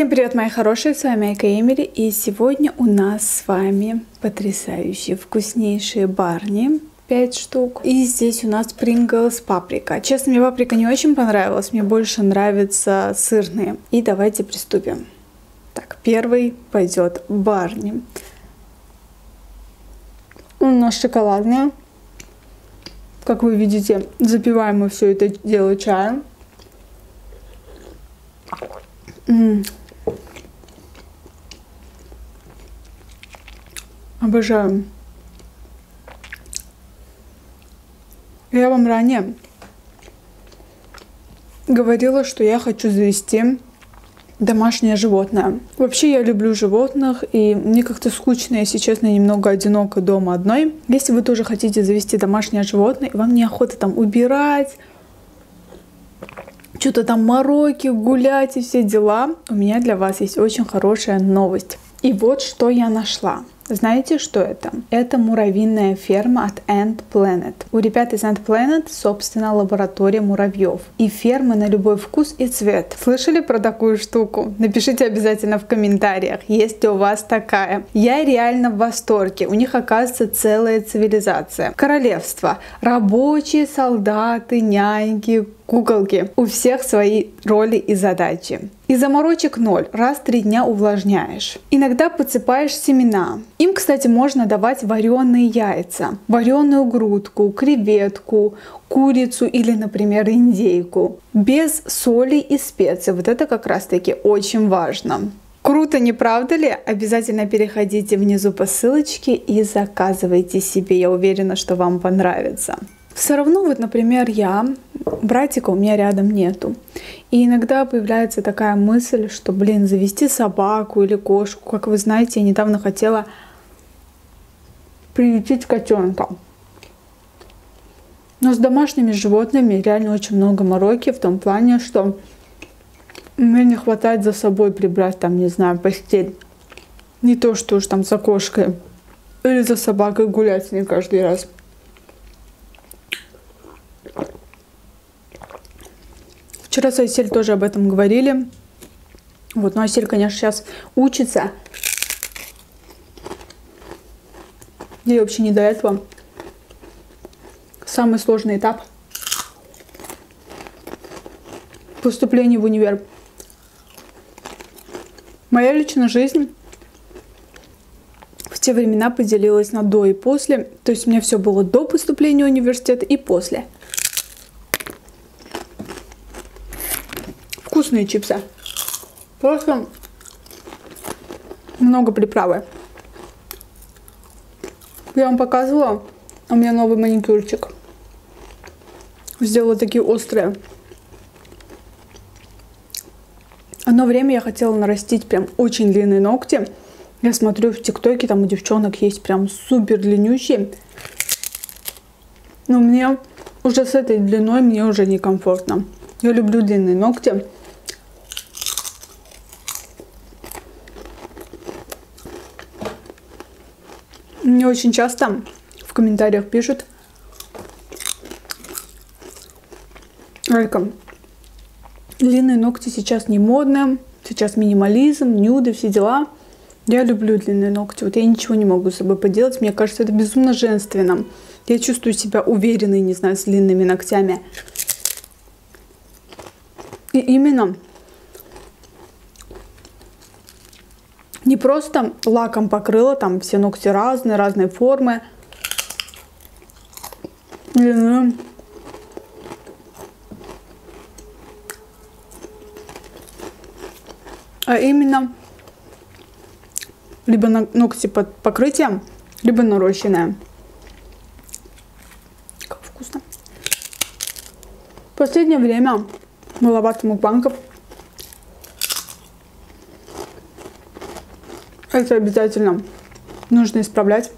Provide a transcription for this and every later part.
Всем привет, мои хорошие, с вами Айка Эмили, и сегодня у нас с вами потрясающие, вкуснейшие барни, 5 штук. И здесь у нас Pringles паприка. Честно, мне паприка не очень понравилась, мне больше нравятся сырные. И давайте приступим. Так, первый пойдет барни. У нас шоколадные. Как вы видите, запиваем мы все это дело чаем. Обожаю. Я вам ранее говорила, что я хочу завести домашнее животное. Вообще я люблю животных, и мне как-то скучно, если честно, немного одиноко дома одной. Если вы тоже хотите завести домашнее животное, и вам неохота там убирать, что-то там мороки, гулять и все дела, у меня для вас есть очень хорошая новость. И вот что я нашла. Знаете, что это? Это муравьиная ферма от Ant Planet. У ребят из Ant Planet, собственно, лаборатория муравьев. И фермы на любой вкус и цвет. Слышали про такую штуку? Напишите обязательно в комментариях, есть ли у вас такая. Я реально в восторге. У них, оказывается, целая цивилизация. Королевство. Рабочие, солдаты, няньки, куколки. У всех свои роли и задачи. И заморочек ноль. Раз в 3 дня увлажняешь. Иногда подсыпаешь семена. Им, кстати, можно давать вареные яйца, вареную грудку, креветку, курицу или, например, индейку. Без соли и специй. Вот это как раз-таки очень важно. Круто, не правда ли? Обязательно переходите внизу по ссылочке и заказывайте себе. Я уверена, что вам понравится. Все равно, вот, например, братика у меня рядом нету. И иногда появляется такая мысль, что, завести собаку или кошку. Как вы знаете, я недавно хотела приютить котенка. Но с домашними животными реально очень много мороки в том плане, что мне не хватает за собой прибрать там, не знаю, постель. Не то, что уж там за кошкой или за собакой гулять с ней каждый раз. Вчера с Айсель тоже об этом говорили. Вот, но Айсель, конечно, сейчас учится. Ей вообще не до этого. Самый сложный этап поступления в универ. Моя личная жизнь в те времена поделилась на до и после. То есть у меня все было до поступления в университет и после. Вкусные чипсы. Просто много приправы. Я вам показывала, у меня новый маникюрчик. Сделала такие острые. Одно время я хотела нарастить прям очень длинные ногти. Я смотрю в ТикТоке, там у девчонок есть прям супер длиннющие. Но мне уже с этой длиной мне уже некомфортно. Я люблю длинные ногти. Мне очень часто в комментариях пишут: Айка, длинные ногти сейчас не модные, сейчас минимализм, нюды, все дела. Я люблю длинные ногти, вот я ничего не могу с собой поделать, мне кажется, это безумно женственно. Я чувствую себя уверенной, не знаю, с длинными ногтями. И именно не просто лаком покрыла, там все ногти разные, разной формы, длины. А именно либо ногти под покрытием, либо нарощенные. Как вкусно. В последнее время маловато мукбангов. Это обязательно нужно исправлять.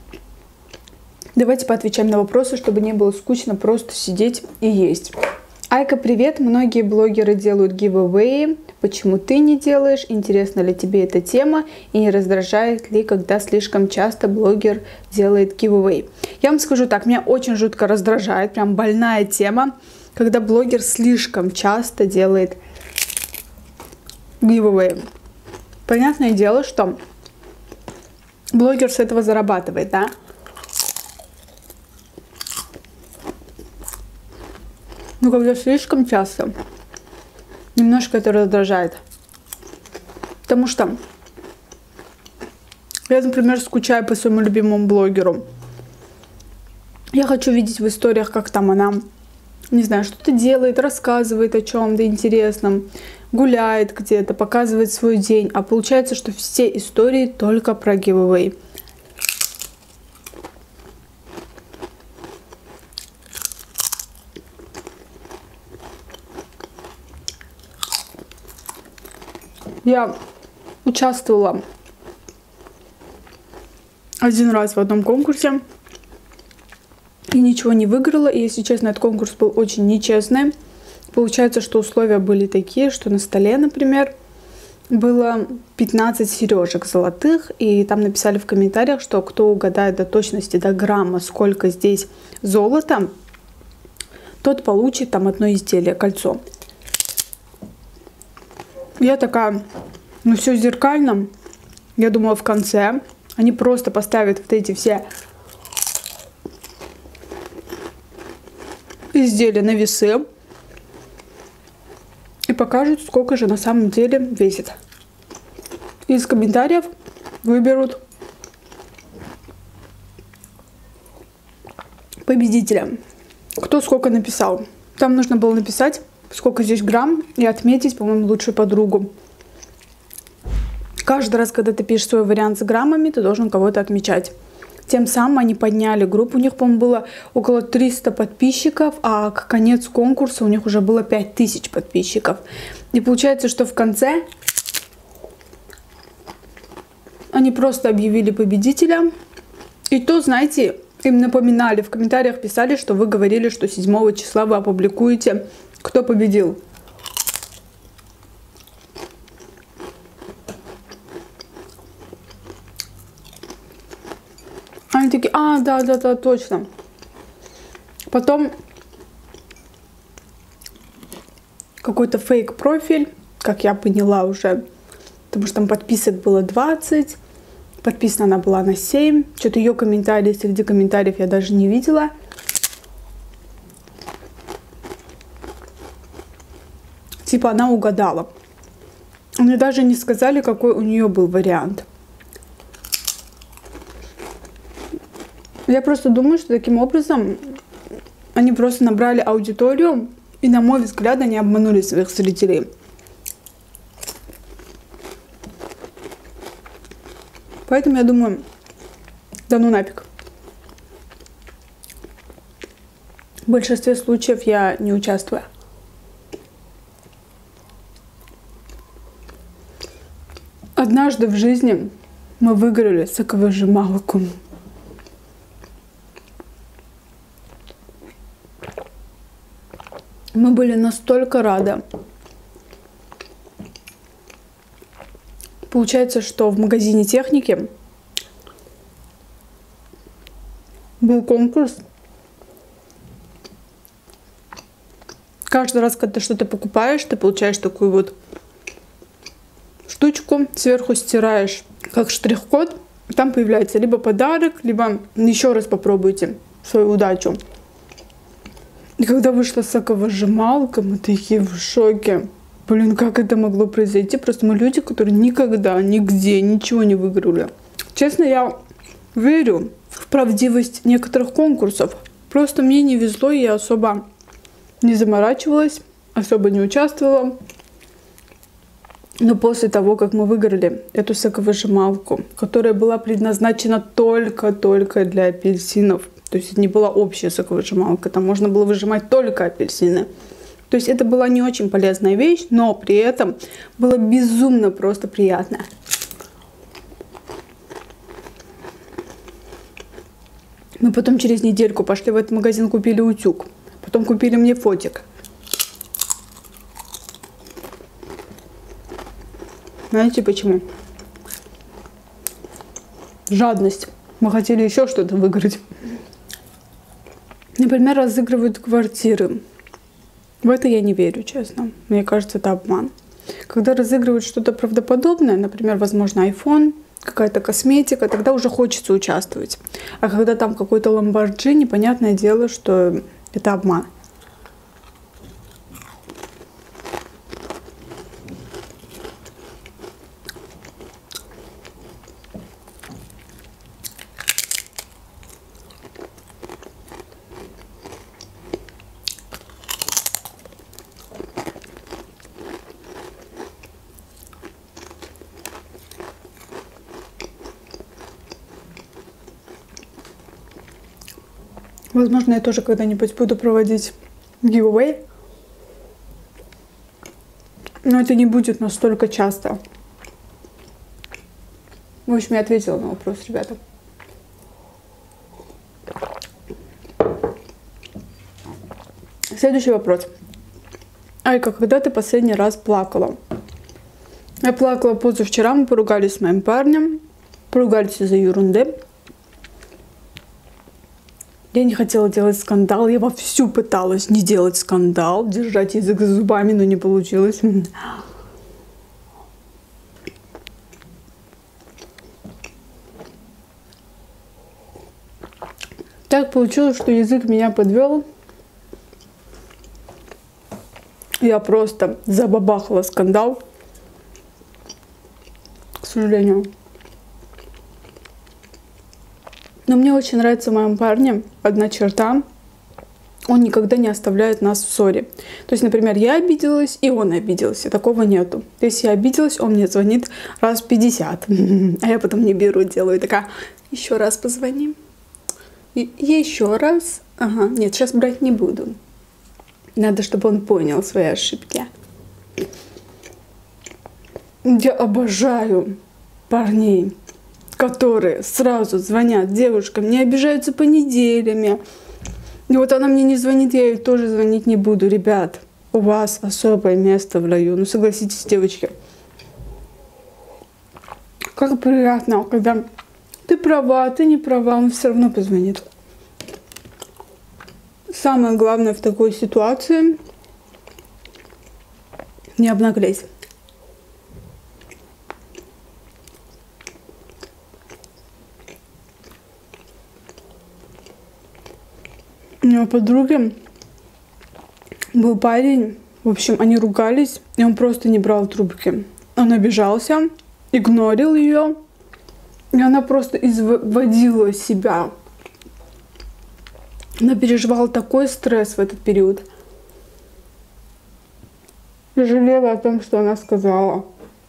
Давайте поотвечаем на вопросы, чтобы не было скучно просто сидеть и есть. Айка, привет! Многие блогеры делают giveaway. Почему ты не делаешь? Интересна ли тебе эта тема? И не раздражает ли, когда слишком часто блогер делает giveaway? Я вам скажу так, меня очень жутко раздражает, прям больная тема, когда блогер слишком часто делает giveaway. Понятное дело, что блогер с этого зарабатывает, да? Но когда слишком часто, немножко это раздражает. Потому что я, например, скучаю по своему любимому блогеру. Я хочу видеть в историях, как там она, не знаю, что-то делает, рассказывает о чем-то интересном, гуляет где-то, показывает свой день. А получается, что все истории только про giveaway. Я участвовала один раз в одном конкурсе и ничего не выиграла. И, если честно, этот конкурс был очень нечестный. Получается, что условия были такие, что на столе, например, было 15 сережек золотых. И там написали в комментариях, что кто угадает до точности, до грамма, сколько здесь золота, тот получит там одно изделие, кольцо. Я такая, ну все зеркально. Я думала, в конце они просто поставят вот эти все изделия на весы и покажут, сколько же на самом деле весит. Из комментариев выберут победителя. Кто сколько написал. Там нужно было написать, сколько здесь грамм, и отметить, по-моему, лучшую подругу. Каждый раз, когда ты пишешь свой вариант с граммами, ты должен кого-то отмечать. Тем самым они подняли группу. У них, по-моему, было около 300 подписчиков, а к конец конкурса у них уже было 5000 подписчиков. И получается, что в конце они просто объявили победителя. И то, знаете, им напоминали, в комментариях писали, что вы говорили, что 7 числа вы опубликуете, кто победил. Они такие, да, точно. Потом какой-то фейк-профиль, как я поняла уже, потому что там подписок было 20, подписана она была на 7. Что-то ее комментарии, среди комментариев я даже не видела. Типа она угадала. Мне даже не сказали, какой у нее был вариант. Я просто думаю, что таким образом они просто набрали аудиторию, и, на мой взгляд, они обманули своих зрителей. Поэтому я думаю, да ну нафиг. В большинстве случаев я не участвую. Однажды в жизни мы выиграли соковыжималку. Мы были настолько рады. Получается, что в магазине техники был конкурс. Каждый раз, когда ты что-то покупаешь, ты получаешь такую вот штучку, сверху стираешь как штрих-код, там появляется либо подарок, либо еще раз попробуйте свою удачу. И когда вышла соковыжималка, мы такие в шоке. Блин, как это могло произойти? Просто мы люди, которые никогда, нигде, ничего не выиграли. Честно, я верю в правдивость некоторых конкурсов. Просто мне не везло, и я особо не заморачивалась, особо не участвовала. Но после того, как мы выиграли эту соковыжималку, которая была предназначена только для апельсинов, то есть это не была общая соковыжималка, там можно было выжимать только апельсины. То есть это была не очень полезная вещь, но при этом было безумно просто приятно. Мы потом через недельку пошли в этот магазин, купили утюг. Потом купили мне фотик. Знаете почему? Жадность. Мы хотели еще что-то выиграть. Например, разыгрывают квартиры. В это я не верю, честно. Мне кажется, это обман. Когда разыгрывают что-то правдоподобное, например, возможно, iPhone, какая-то косметика, тогда уже хочется участвовать. А когда там какой-то Lamborghini, понятное дело, что это обман. Возможно, я тоже когда-нибудь буду проводить giveaway. Но это не будет настолько часто. В общем, я ответила на вопрос, ребята. Следующий вопрос. Айка, когда ты последний раз плакала? Я плакала позавчера, мы поругались с моим парнем. Поругались из-за ерунды. Я не хотела делать скандал, я вовсю пыталась не делать скандал, держать язык за зубами, но не получилось. Так получилось, что язык меня подвел. Я просто забабахала скандал, к сожалению. Но мне очень нравится в моем парне одна черта. Он никогда не оставляет нас в ссоре. То есть, например, я обиделась, и он обиделся. Такого нету. Если я обиделась, он мне звонит раз 50. А я потом не беру, делаю такая, еще раз позвони. И еще раз. Ага, нет, сейчас брать не буду. Надо, чтобы он понял свои ошибки. Я обожаю парней, которые сразу звонят девушкам, не обижаются по неделями. И вот она мне не звонит, я ей тоже звонить не буду. Ребят, у вас особое место в раю. Ну, согласитесь, девочки. Как приятно, когда ты права, ты не права, он все равно позвонит. Самое главное в такой ситуации — не обнаглеть. У него подруги был парень, в общем, они ругались, и он просто не брал трубки. Он обижался, игнорил ее, и она просто изводила себя. Она переживала такой стресс в этот период. Жалела о том, что она сказала.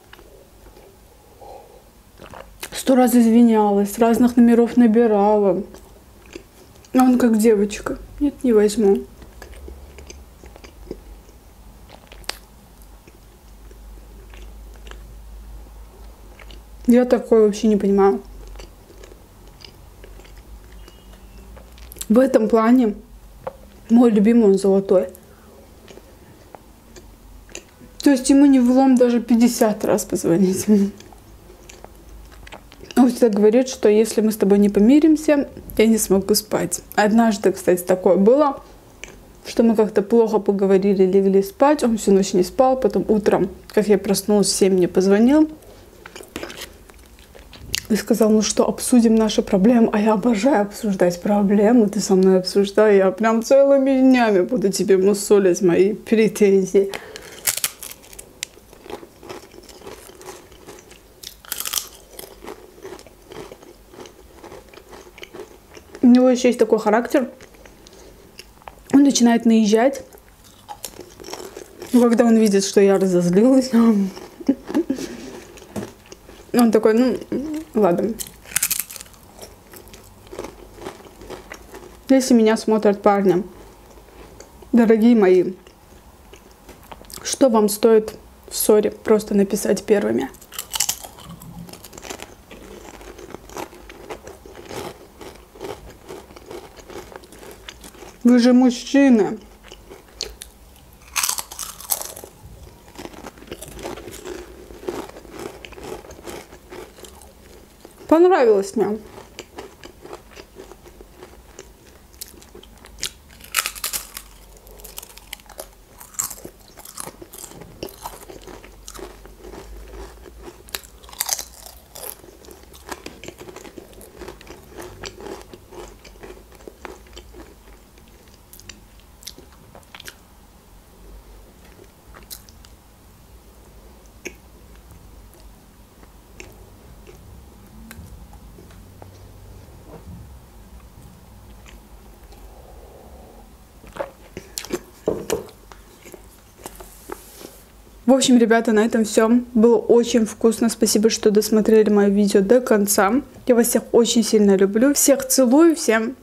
100 раз извинялась, с разных номеров набирала. А он как девочка. Нет, не возьму. Я такое вообще не понимаю. В этом плане мой любимый, он золотой. То есть ему не влом даже 50 раз позвонить. Он всегда говорит, что если мы с тобой не помиримся, я не смогу спать. Однажды, кстати, такое было, что мы как-то плохо поговорили, легли спать. Он всю ночь не спал. Потом утром, как я проснулась, в 7 мне позвонил. И сказал, ну что, обсудим наши проблемы. А я обожаю обсуждать проблемы. Ты со мной обсуждай. Я прям целыми днями буду тебе мусолить мои претензии. У него еще есть такой характер. Он начинает наезжать. Когда он видит, что я разозлилась, он такой, ну, ладно. Если меня смотрят парни, дорогие мои, что вам стоит в ссоре просто написать первыми? Вы же мужчины. Понравилось мне. В общем, ребята, на этом все. Было очень вкусно. Спасибо, что досмотрели мое видео до конца. Я вас всех очень сильно люблю. Всех целую. Всем